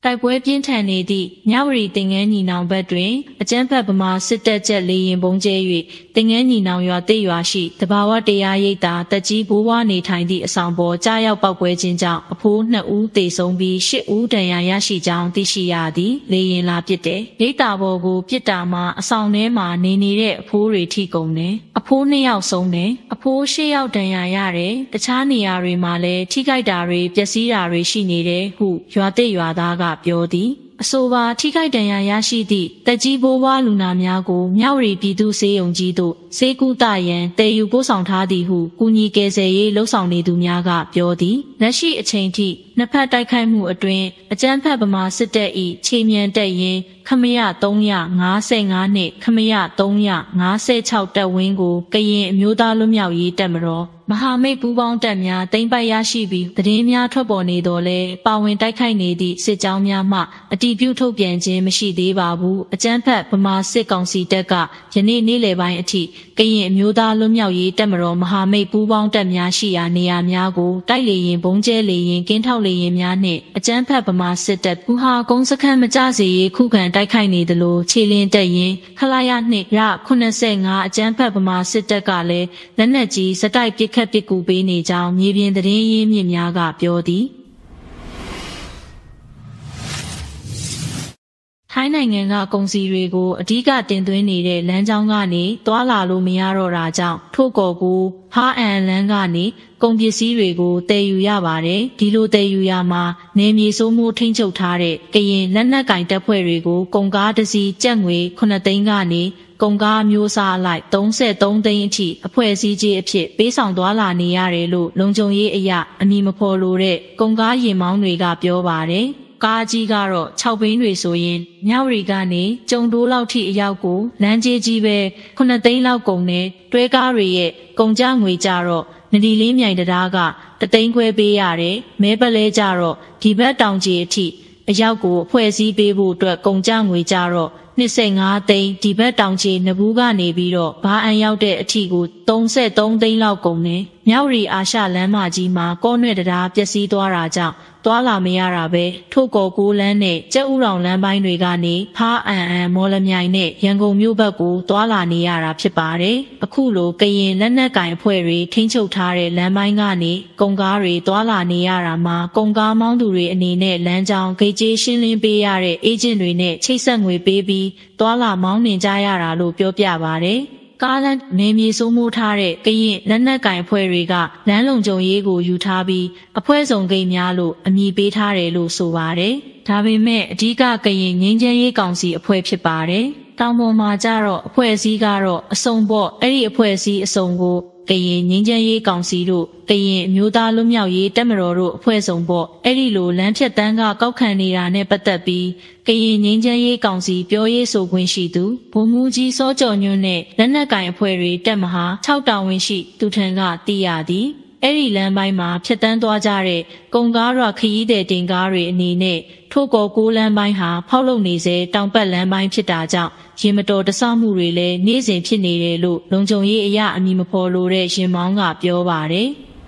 တိုက်ပွဲပြင်းထန်နေသည့်မြဝတီတင်ငန်းညီနောင်ဘက်တွင်အကြမ်းဖက်ဗမာစစ်တပ်ချက်လေရင်ပုံကျဲ၍တင်ငန်းညီနောင်ရွာတိရွာရှိတဘာဝတရားရိပ်သာတက်ကြီးဘိုးဘွားနေထိုင်သည့်အဆောင်ပေါ်ကြားရောက်ပောက်ကွဲခြင်းကြောင့်အဖိုး2ဦးသေဆုံးပြီး10ဦးဒဏ်ရာရရှိကြောင်းသိရှိရသည်လေရင်လာပစ်တယ်ရိပ်သာပေါ်ကိုပစ်တာမှာအဆောင်ထဲမှာနေနေတဲ့အဖိုးတွေထိကုန်တယ်အဖိုး2ယောက်ဆုံးတယ်အဖိုး10ယောက်ဒဏ်ရာရတယ်တခြားနေရာတွေမှာလည်းထိခိုက်တာတွေပျက်စီးတာတွေရှိနေတယ်ဟုရွာတိရွာသားကပြောသည်အဆိုပါထိခိုက်ဒဏ်ရာရရှိသည့်တက်ကြီးဘိုးဘွားလူနာများကိုမြဝတီပြည်သူ့ဆေးရုံကြီးသို့ဆေးကုသရန်တည်ယူပို့ဆောင်ထားသည်ဟုကူညီကယ်ဆယ်ရေးလှုပ်ဆောင်နေသူများကပြောသည်လက်ရှိအချိန်ထိနှစ်ဖက်တိုက်ခိုက်မှုအတွင်းအကြမ်းဖက်ဗမာစစ်တပ်၏ခြေမြန်တပ်ရင်းခမရ355နှင့်ခမရ356တပ်ဝင်းကိုကရင်အမျိုးသားလွတ်မြောက်ရေးတပ်မတော်မဟာမိတ်ပူးပေါင်းတပ်များသိမ်းပိုက်ရရှိပြီးသတင်းများထွက်ပေါ်နေတော်လဲပါဝင်တိုက်ခိုက်နေသည့်စစ်ကြောင်းများမှအတည်ပြုထုတ်ပြန်ခြင်းမရှိသေးပါဘူးအကြမ်းဖက်ဗမာစစ်ကောင်စီတပ်ကယနေ့နေ့လယ်ပိုင်းအထိကရင်အမျိုးသားလွတ်မြောက်ရေးတပ်မတော်မဟာမိတ်ပူးပေါင်းတပ်များရှိရာနေရာများကိုတိုက်လေရင်ဘုံကျဲလေရင်ကင်းထောက်လေရင်များနှင့်အကြမ်းဖက်ဗမာစစ်တပ်ဘူဟာကုန်းစခန်းမကြစေရေးခုခံတိုက်ခိုက်နေသလိုခြေလင်းတပ်ရင်ခလာရနှင့်ရ85အကြမ်းဖက်ဗမာစစ်တပ်ကလည်းလက်နက်ကြီးစတိုက်ပစ်ခတ်ပစ်ကူပေးနေကြောင်းမြေပြင်သတင်းရင်းမြစ်များကပြောသည်ထိုင်းနိုင်ငံကကုန်စည်တွေကိုအဓိကတင်သွင်းနေတဲ့လမ်းကြောင်းကနေတွာလာလို့မရတော့တာကြောင့်ထို့ကော်ကိုဖားအန်လမ်းကနေကုန်ပစ္စည်းတွေကိုတည်ယူရပါတယ်ဒီလိုတည်ယူရမှာနေမြေစိုးမိုးထိန်းချုပ်ထားတဲ့ကရင်လက်နက်ကင်တပ်ဖွဲ့တွေကိုကုန်ကားတစ်စီးကျပ်ငွေ9သိန်းကနေကုန်ကားမျိုးစားအလိုက်33သိန်းအထိအဖွဲ့အစည်းကြီးအဖြစ်ပေးဆောင်သွားလာနေရတယ်လို့လုံခြုံရေးအရာအမည်မဖော်လိုတဲ့ကုန်ကားရင်မောင်းတွေကပြောပါတယ်ကားကြီးကတော့6ဘီးတွေဆိုရင်မြဝတီကနေကျုံတိုးလောက်ထိအရောက်ကိုလမ်းကြီးကြီးပဲ9သိန်းလောက်ကုန်နေတွဲကားတွေရဲ့ကုန်ကြငွေကြတော့နဒီလေးမြိုင်တရားက3သိန်းခွဲပေးရတယ်မဲပလဲကြတော့ဒီဘက်တောင်ကြီးအထိအရောက်ကိုအဖွဲ့အစည်းပေးဖို့အတွက်ကုန်ကြငွေကြတော့25သိန်းဒီဘက်တောင်ချေနဘူးကနေပြီးတော့ဘာအန်ရောက်တဲ့အထီကို33သိန်းလောက်ကုန်နေမြောက်ရီအာရှလမ်းမကြီးမှာကောနွဲ့တရားပျက်စီးသွားတာကြောင့်သွားလာမရတာပဲထို့ကော်6လမ်းနဲ့ကျက်ဥတောင်လမ်းပိုင်းတွေကနေဖားအန်မော်လမြိုင်နဲ့ရန်ကုန်မြို့ဘက်ကိုသွားလာနေရတာဖြစ်ပါတယ်အခုလိုကရင်လက်နက်ကင်အဖွဲ့တွေထိန်းချုပ်ထားတဲ့လမ်းပိုင်းကနေကုန်ကားတွေသွားလာနေရတာမှာကုန်ကားမောင်းသူတွေအနေနဲ့လမ်းကြောင်းဂိတ်ကြေးရှင်းလင်းပေးရတဲ့အေဂျင့်တွေနဲ့ချိတ်ဆက်ငွေပေးပြီးသွားလာမောင်းနှင်ကြရတာလို့ပြောပြပါတယ်ကားလမ်းနေမြေစိုးမိုးထားတဲ့ကရင်လက်နက်ကင်အဖွဲ့တွေကလမ်းလုံခြုံရေးကိုယူထားပြီးအဖွဲ့စုံဂိတ်များလို့အမည်ပေးထားတယ်လို့ဆိုပါတယ်။ဒါပေမဲ့အဓိကကရင်ငင်းချမ်းရေးကောင်စီအဖွဲ့ဖြစ်ပါတယ်။တောင်ပေါ်မှာကြတော့အဖွဲ့အစည်းကတော့အစုံပေါ့အဲ့ဒီအဖွဲ့အစည်းအစုံကိုကရင်ငင်းချမ်းရေးကောင်စီတို့ကရင်အမျိုးသားလွတ်မြောက်ရေးတပ်မတော်တို့အဖွဲ့စုံပေါ့အဲ့ဒီလိုလမ်းဖြတ်တန်းကကောက်ခံနေတာနဲ့ပတ်သက်ပြီးကရင်ငင်းချမ်းရေးကောင်စီပြောရေးဆိုခွင့်ရှိသူဗိုလ်မှူးကြီးစောကျော်ညွန့်နဲ့လက်နက်ကင်အဖွဲ့တွေတပ်မဟာ6တာဝန်ရှိသူထံကသိရသည်အဲ့ဒီလမ်းပိုင်းမှာဖြတ်တန်းသွားကြတဲ့ကုန်ကားရခရီးသည်တင်ကားတွေအနေနဲ့ထို့ကော6လမ်းပိုင်းဟာဖောက်လုပ်နေစေတောင်ပတ်လမ်းပိုင်းဖြစ်တာကြောင့်ရင်မတော်တဆမှုတွေလည်းနေ့စဉ်ဖြစ်နေတယ်လို့လုံခြုံရေးအရာအမည်မဖော်လိုတဲ့ရင်မောင်းကပြောပါတယ်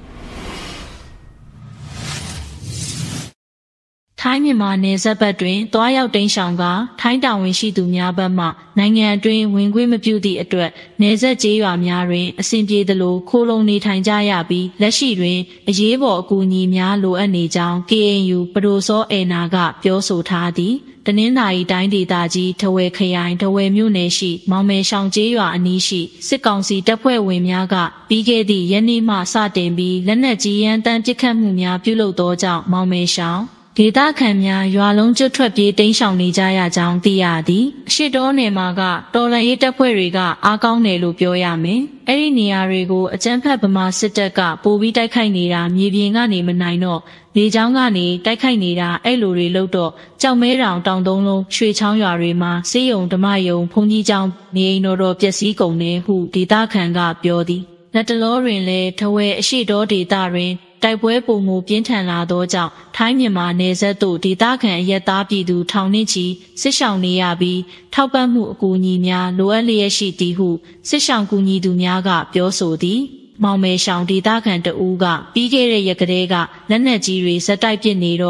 ထိုင်းမြန်မာနယ်စပ်ဘက်တွင်တွားရောက်တိမ်းရှောင်ကထိုင်းတာဝန်ရှိသူများဘက်မှနိုင်ငံအတွင်းဝင်ခွင့်မပြုသည့်အတွက်နယ်စပ်ကျေးရွာများတွင်အစဉ်ပြေသလိုခိုးလုံနေထိုင်ကြရပြီးလက်ရှိတွင်အရေးပေါ်အကူအညီများလိုအပ်နေကြောင်း KNU ပဒိုစောအေနာကပြောဆိုထားသည်တနင်္သာရီတိုင်းဒေသကြီးထဝယ်ခရိုင်ထဝယ်မြို့နယ်ရှိမောင်မယ်ရှောင်ကျေးရွာအနီးရှိစစ်ကောင်စီတပ်ဖွဲ့ဝင်များကပြီးခဲ့သည့်ရက်နေ့မှစတင်ပြီးလက်နက်ကြီးရန်တမ်းပစ်ခတ်မှုများပြုလုပ်သောကြောင့်မောင်မယ်ရှောင်ဒေသခံများရွာလုံးကျွတ်ထွက်ပြေးတိမ်းရှောင်နေကြရကြောင်းသိရသည်အရှိတောနယ်မှာကတော်လှန်ရေးတပ်ဖွဲ့တွေကအားကောင်းတယ်လို့ပြောရမယ်အဲ့ဒီနေရာတွေကိုအကြမ်းဖက်ဗမာစစ်တပ်ကပိုပြီးတိုက်ခိုက်နေတာမြေပြင်ကနေမနိုင်တော့လေကြောင်းကနေတိုက်ခိုက်နေတာအဲ့လိုတွေလို့တော့ကြောက်မဲတောင်တောင်သုံးလုံးရွှေချောင်းရွာတွေမှာစေးရုံဓမ္မယုံဘုံကြီးကျောင်းနေအိမ်တော်ပျက်စီးကုန်တယ်ဟုဒေသခံကပြောသည်လက်တလောတွင်လည်းထဝယ်အရှိတောဒေသတွင်တိုက်ပွဲပုံမူပြင်းထန်လာသောကြောင့်ထိုင်းမြန်မာနယ်စပ်သို့ဒေသခံအရက်သားပြည်သူထောင်နှင့်ချီစစ်ရှောင်နေရပြီးထောက်ပံ့မှုအကူအညီများလိုအပ်လျက်ရှိသည်ဟုစစ်ရှောင်ကူညီသူများကပြောဆိုသည်မောင်မယ်ရှောင်ဒေသခံတဦးကပြီးခဲ့တဲ့ရက်ကလေးကလက်နက်ကြီးတွေဇက်တိုက်ပစ်နေတော့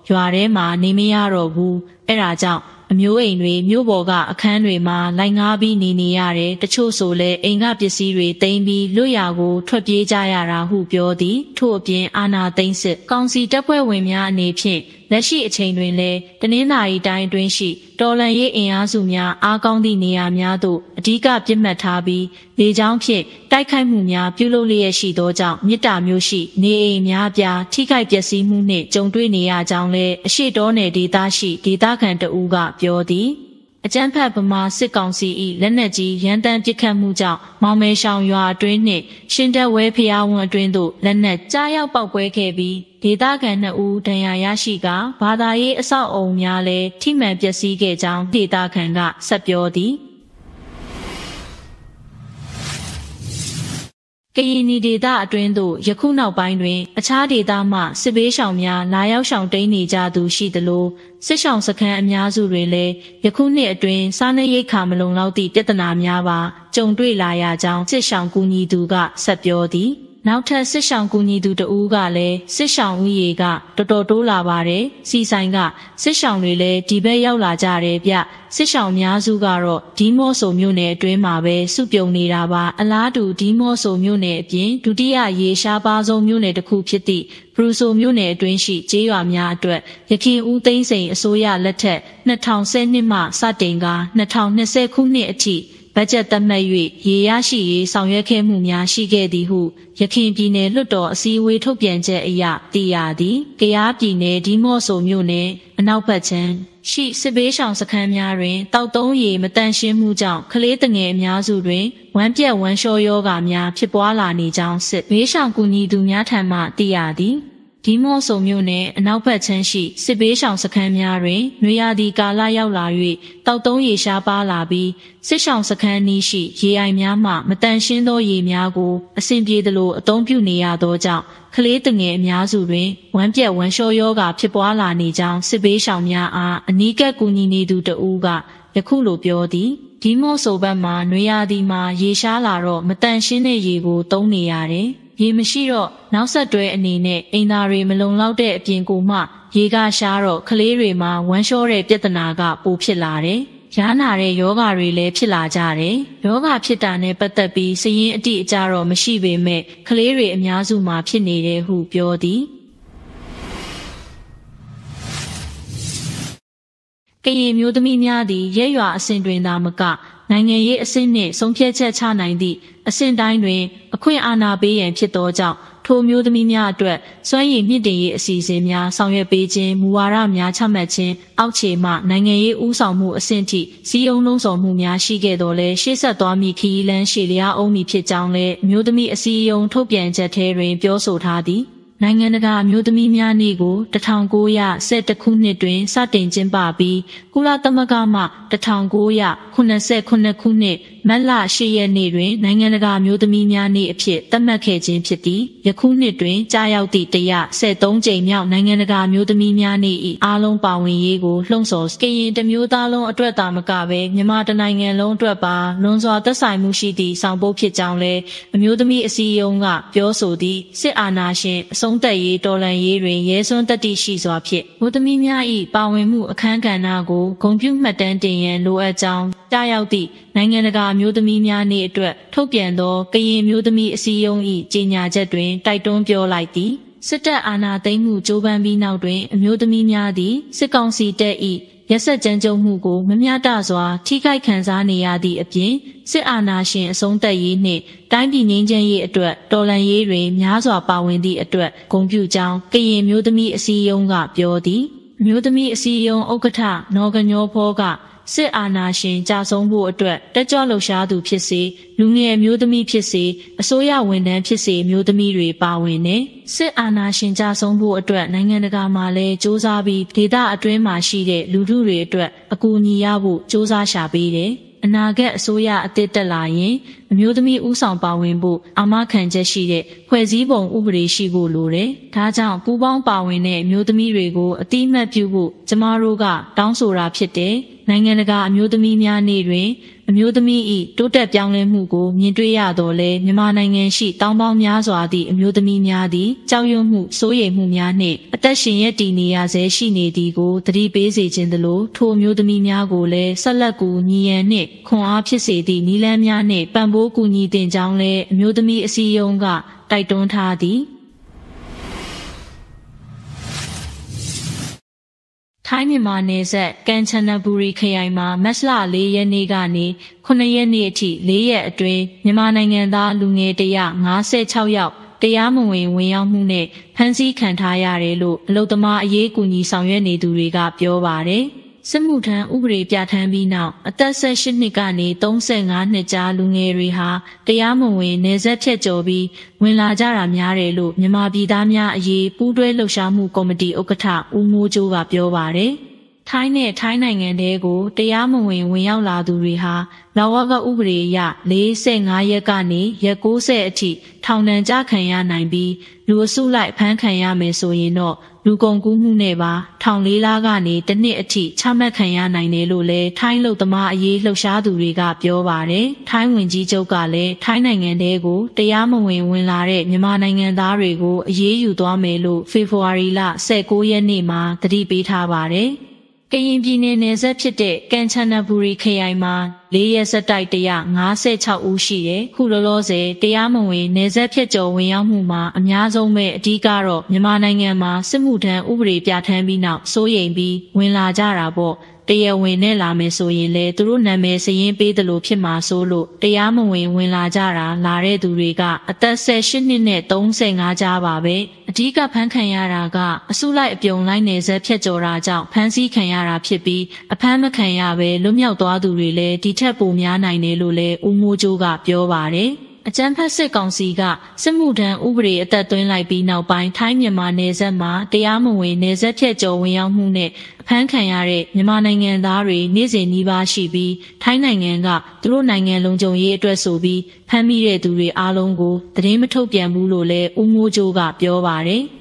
ရွာထဲမှာနေမရတော့ဘူးအဲ့ဒါကြောင့်အမျိုးအိမ်တွေမြို့ပေါ်ကအခန်းတွေမှာလိုက်ငားပြီးနေရတယ်တချို့ဆိုလဲအိမ်ကပစ္စည်းတွေတိမ်းပြီးလွတ်ရာကိုထွက်ပြေးကြရတာဟုပြောသည်ထို့အပြင်အာနာသိန်းစစ်ကောင်စီတပ်ဖွဲ့ဝင်များအနေဖြင့်လက်ရှိအချိန်တွင်လည်းတနင်္သာရီတိုင်းအတွင်းရှိတော်လှန်ရေးအင်အားစုများအားကောင်းသည့်နေရာများသို့အဓိကပြစ်မှတ်ထားပြီးလေကြောင်းဖြင့်တိုက်ခိုက်မှုများပြုလုပ်လျက်ရှိသောကြောင့်မြစ်တာမျိုးရှိနေအိမ်များပြားထိခိုက်ပျက်စီးမှုနှင့်ကြုံတွေ့နေရကြောင်းလည်းအရှိတော်နယ်ဒေသရှိဒေသခံတဦးကပြောသည်အကြမ်းဖက်ဗမာစစ်ကောင်စီ၏လက်နက်ကြီးရန်တမ်းပစ်ခတ်မှုကြောင့်မောင်မဲရှောင်ရွာအတွင်းနှင့်ရှင်တပ်ဝဲဖျားဝန်အတွင်းသို့လက်နက်ကြားရောက်ပေါက်ကွဲခဲ့ပြီးဒေသခံ2ဦးဒဏ်ရာရရှိကဘာသာရေးအဆောက်အုံများလည်းထိမှန်ပျက်စီးခဲ့ကြောင်းဒေသခံကဆက်ပြောသည်ကရင်နီဒေသအတွင်းသို့ယခုနောက်ပိုင်းတွင်အခြားဒေသမှစစ်ဘေးရှောင်များလာရောက်ရှောင်တိန်နေကြသူရှိသလိုစစ်ရှောင်စခန်းအများစုတွင်လည်းယခုနှစ်အတွင်းစားနပ်ရိက္ခာမလုံလောက်သည့်ပြဿနာများပါကြုံတွေ့လာရကြောင်းစစ်ရှောင်ကူညီသူကဆက်ပြောသည်နောက်ထပ်စစ်ရှောင်ကူညီသူတဦးကလည်းစစ်ရှောင်ဦးရေကတော်တော်တိုးလာပါတယ်စီဆိုင်ကစစ်ရှောင်တွေလည်းဒီဘက်ရောက်လာကြတယ်ဗျစစ်ရှောင်များစုကတော့ဒီမော့ဆိုမြို့နယ်အတွင်းမှာပဲစုပြုံနေတာပါအလားတူဒီမော့ဆိုမြို့နယ်အပြင်ဒုတိယရေရှားပါဆုံးမြို့နယ်တစ်ခုဖြစ်သည့်ဘရူဆိုမြို့နယ်အတွင်းရှိကျေးရွာများအတွက်ရခိုင်ဦးသိန်းစိန်အစိုးရလက်ထက်2010နှစ်မှစတင်က2020ခုနှစ်အထိဘတ်ဂျက်သတ်မှတ်၍ရေရရှိရေးဆောင်ရွက်ခဲ့မှုများရှိခဲ့သည်ဟုရခိုင်ပြည်နယ်လွှတ်တော်အစည်းအဝေးထုတ်ပြန်ချက်အရသိရသည်။ကယားပြည်နယ်ဒီမော့ဆိုမြို့နယ်အနောက်ဘက်ခြမ်းရှိစစ်ဘေးရှောင်စခန်းများတွင်တောက်သုံးရေမတန့်ရှင်းမှုကြောင့်ကလေးငယ်အများစုတွင်ဝမ်းပြက်ဝမ်းလျှောရောဂါများဖြစ်ပွားလာနေကြောင်းစစ်ဘေးရှောင်ကူညီသူများထံမှသိရသည်။ဒီမော့ဆိုမြို့နယ်အနောက်ဘက်ခြမ်းရှိစစ်ဘေးရှောင်စခန်းများတွင်နွေရာသီကာလရောက်လာ၍တောက်သုံးရေရှားပါလာပြီးစစ်ရှောင်စခန်းနီးရှိရေအိုင်များမှမတန့်ရှင်းသောရေများကိုအဆင်ပြေသလိုအသုံးပြုနေရသောကြောင့်ကလေးငယ်အများစုတွင်ဝမ်းပြက်ဝမ်းလျှောရောဂါဖြစ်ပွားလာနေကြောင်းစစ်ဘေးရှောင်များအားအနီးကပ်ကူညီနေသူတဦးကယခုလိုပြောသည်ဒီမော့ဆိုဘက်မှာနွေရာသီမှာရေရှားလာတော့မတန့်ရှင်းတဲ့ရေကိုသုံးနေရတယ်ရေမရှိတော့နောက်ဆက်တွဲအနေနဲ့အိမ်သားတွေမလုံလောက်တဲ့အပြင်ကိုမှရေကရှားတော့ကလေးတွေမှာဝမ်းလျှောတဲ့ပြဿနာကပိုဖြစ်လာတယ်။ရားနာတဲ့ယောဂါတွေလည်းဖြစ်လာကြတယ်။ယောဂါဖြစ်တာနဲ့ပတ်သက်ပြီးစရင်းအတိအကျတော့မရှိပေမဲ့ကလေးတွေအများစုမှာဖြစ်နေတယ်ဟုပြောသည်။ကရင်မျိုးသမီးများသည်ရဲရွာအစဉ်တွင်သာမကနိုင်ငံရေးအဆင့်နှင့်ဆုံးဖြတ်ချက်ချနိုင်သည့်အဆင့်တိုင်းတွင်အခွင့်အာဏာပေးရန်ဖြစ်သောကြောင့်ထိုမျိုးသမီးများအတွက်စွမ်းရည်မြင့်တင်ရေးအစီအစဉ်များဆောင်ရွက်ပေးခြင်းမူဝါဒများချမှတ်ခြင်းအောက်ခြေမှနိုင်ငံရေးဦးဆောင်မှုအဆင့်ထိစီးအုံလုံးဆောင်မှုများရှိခဲ့တော်လဲရှေ့ဆက်သွားမည့်ခရီးလမ်းရှည်လျားအောင်မည်ဖြစ်ကြောင်းလည်းမျိုးသမီးအစည်းအရုံးထုတ်ပြန်ချက်ထဲတွင်ပြောဆိုထားသည်နိုင်ငံတကာမျိုးသမီးများနေ့ကို1911ခုနှစ်တွင်စတင်ကျင်းပပြီးကုလသမဂ္ဂမှ1989ခုနှစ်မတ်လ10ရက်နေ့တွင်နိုင်ငံတကာမျိုးသမီးများနေ့အဖြစ်သတ်မှတ်ခဲ့ခြင်းဖြစ်သည်ယခုနှစ်တွင်ကြာရောက်သည့်113ကြိမ်မြောက်နိုင်ငံတကာမျိုးသမီးများနေ့၏အားလုံးပါဝင်ရေးကိုလှုံ့ဆော်ကရင်တမျိုးသားလုံးအတွက်သာမကပဲမြန်မာတနိုင်ငံလုံးအတွက်ပါလွန်စွာသက်ဆိုင်မှုရှိသည့်ဆောင်ပုဒ်ဖြစ်ကြောင်းလည်းအမျိုးသမီးအစည်းအရုံးကပြောဆိုသည့်စစ်အာဏာရှင်အဆုံးသတ်ရေးတော်လှန်ရေးတွင်ရဲစွမ်းတတ္တိရှိစွာဖြင့်မျိုးသမီးများ၏ပါဝင်မှုအခမ်းကဏ္ဍကိုဂုဏ်ပြုမှတ်တမ်းတင်ရန်လိုအပ်ကြောင်းကြားရောက်သည့်နိုင်ငံတကာမျိုးသမီးများနေ့အတွက်ထုတ်ပြန်သောကရင်မျိုးသမီးအစည်းအရုံး၏ကြေညာချက်တွင်တိုက်တွန်းပြောလိုက်သည်စစ်တပ်အာဏာသိမ်းမှုကြိုးပမ်းပြီးနောက်တွင်အမျိုးသမီးများသည်စစ်ကောင်စီတပ်၏ရက်စက်ကြမ်းကြုတ်မှုကိုမမျှတစွာထိခိုက်ခံစားနေရသည့်အပြင်စစ်အာဏာရှင်အဆုံးသတ်ရေးနှင့်တိုင်းပြည်ငြိမ်းချမ်းရေးအတွက်တော်လှန်ရေးတွင်များစွာပါဝင်သည့်အတွက်ဂုဏ်ပြုကြောင်းကရင်မျိုးသမီးအစည်းအရုံးကပြောသည်မျိုးသမီးအစည်းအရုံးဥက္ကဋ္ဌနော်ကညောဖောကစစ်အာဏာရှင်ကြာဆုံးဖို့အတွက်တက်ကြွလှုပ်ရှားသူဖြစ်စေလူငယ်မျိုးသမီးဖြစ်စေအစိုးရဝန်ထမ်းဖြစ်စေမျိုးသမီးတွေပါဝင်နေစစ်အာဏာရှင်ကြာဆုံးဖို့အတွက်နိုင်ငံတကာမှာလည်းစ조사ပြီးဒေသအတွင်းမှာရှိတဲ့လူထုတွေအတွက်အကူအညီရဖို့စ조사ရှာပေးတယ်အနာဂတ်အစိုးရအသစ်တက်လာရင်အမျိုးသမီးဦးဆောင်ပါဝင်ဖို့အာမခံချက်ရှိတဲ့ဖွဲ့စည်းပုံဥပဒေရှိဖို့လိုတယ်။ဒါကြောင့်ပူးပေါင်းပါဝင်တဲ့အမျိုးသမီးတွေကိုအတိအမှတ်ပြုဖို့ကျမတို့ကတောင်းဆိုတာဖြစ်တယ်။နိုင်ငံတကာအမျိုးသမီးများနေ့တွင်အမျိုးသမီး၏တိုးတက်ပြောင်းလဲမှုကိုမြင်တွေ့ရတော့လဲမြန်မာနိုင်ငံရှိတောင်ပေါင်းများစွာသည့်အမျိုးသမီးများသည်ကြောက်ရွံ့မှုစိုးရိမ်မှုများနှင့်အသက်ရှင်ရပ်တည်နေရဆဲရှိနေသည်ကိုသတိပေးစေခြင်းသလိုထိုအမျိုးသမီးများကိုလည်းဆက်လက်ကူညီရန်နှင့်ခွန်အားဖြစ်စေသည့်နည်းလမ်းများနှင့်ပံ့ပိုးကူညီတင်ကြောင်းလည်းအမျိုးသမီးအစည်းအရုံးကတိုက်တွန်းထားသည်ထိုင်းမြန်မာနယ်စပ်ကန်ချနဘူရီခရိုင်မှာမတ်လ4 ရက်နေ့ကနေ9 ရက်နေ့အထိ4 ရက်အတွင်းမြန်မာနိုင်ငံသားလူငယ်156ယောက်တရားမဝင်ဝင်ရောက်မှုနဲ့ဖမ်းဆီးခံထားရတယ်လို့အလုပ်သမားအရေးကူညီဆောင်ရွက်နေသူတွေကပြောပါတယ်။စစ်မှုထမ်းဥပဒေပြဋ္ဌာန်းပြီးနောက်အသက်18နှစ်ကနေ35နှစ်ကြားလူငယ်တွေဟာတရားမဝင်နယ်စပ်ဖြတ်ကျော်ပြီးဝင်လာကြတာများတယ်လို့မြန်မာပြည်သားများအရေးပူးတွဲလှုပ်ရှားမှုကော်မတီဥက္ကဋ္ဌဦးမိုးကျိုးကပြောပါတယ်။ထိုင်းနဲ့ထိုင်းနိုင်ငံတွေကိုတရားမဝင်ဝင်ရောက်လာသူတွေဟာလဝကဥပဒေအရ45ရက်ကနေရက်60အထိထောင်ဒဏ်ကျခံရနိုင်ပြီးလူအစုလိုက်ဖမ်းခံရမယ်ဆိုရင်တော့လူကုန်ကူးမှုနဲ့ပါထောင်4 လကနေ1 နှစ်အထိချမှတ်ခံရနိုင်တယ်လို့လည်းထိုင်းလူသမားအရေးလှုပ်ရှားသူတွေကပြောပါတယ်။ထိုင်းဝန်ကြီးချုပ်ကလည်းထိုင်းနိုင်ငံကိုတရားမဝင်ဝင်လာတဲ့မြန်မာနိုင်ငံသားတွေကိုအရေးယူသွားမယ်လို့ဖေဖော်ဝါရီလ19 ရက်နေ့မှာသတိပေးထားပါတယ်။ကရင်ပြည်နယ်နယ်စပ်ဖြစ်တဲ့ကန်ချနဘူရီခရိုင်မှာ4 ရက်ဆက်တိုက်156ဦးရှိတယ်။ခုလောလောဆယ်တရားမဝင်နယ်စပ်ဖြတ်ကျော်ဝင်ရောက်မှုမှာအများဆုံးပဲအဓိကတော့မြန်မာနိုင်ငံမှာစစ်မှုထမ်းဥပဒေပြဋ္ဌာန်းပြီးနောက်စိုးရိမ်ပြီးဝင်လာကြတာပေါ့။တရားဝင်နဲ့လာမယ်ဆိုရင်လေသူတို့နာမည်စရင်ပေးတယ်လို့ဖြစ်မှာဆိုလို့တရားမဝင်ဝင်လာကြတာလာတဲ့သူတွေကအသက်18နှစ်နဲ့35ကြားပါပဲအဓိကဖမ်းခံရတာကအစုလိုက်အပြုံလိုက်နယ်စပ်ဖြတ်ကျော်တာကြောင့်ဖမ်းဆီးခံရတာဖြစ်ပြီးအဖမ်းမခံရပဲလွတ်မြောက်သွားသူတွေလည်းဒီထက်ပိုများနိုင်တယ်လို့လည်းဦးမိုးကျိုးကပြောပါတယ်အကြမ်းဖက်စစ်ကောင်စီကစစ်မှုထမ်းဥပဒေအသက်သွင်းလိုက်ပြီးနောက်ပိုင်းထိုင်းမြန်မာနယ်စပ်မှာတရားမဝင်နယ်စပ်ဖြတ်ကျော်ဝင်ရောက်မှုနဲ့အဖမ်းခံရတဲ့မြန်မာနိုင်ငံသားတွေနေ့စဉ်နှီးပါးရှိပြီးထိုင်းနိုင်ငံကသူတို့နိုင်ငံလုံခြုံရေးအတွက်ဆိုပြီးဖမ်းမိတဲ့သူတွေအားလုံးကိုသတင်းမထုတ်ပြန်ဘူးလို့လည်းဦးမိုးကျိုးကပြောပါတယ်။